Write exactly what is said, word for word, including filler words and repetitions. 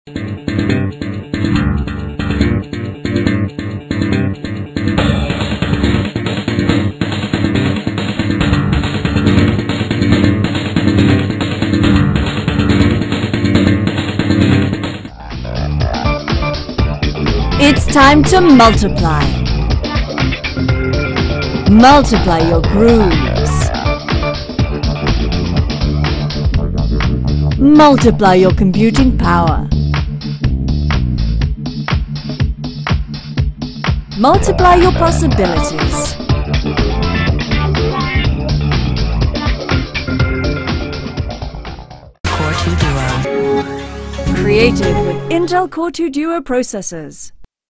It's time to multiply. Multiply your grooves. Multiply your computing power. Multiply your possibilities. Core two Duo. Created with Intel Core two Duo processors.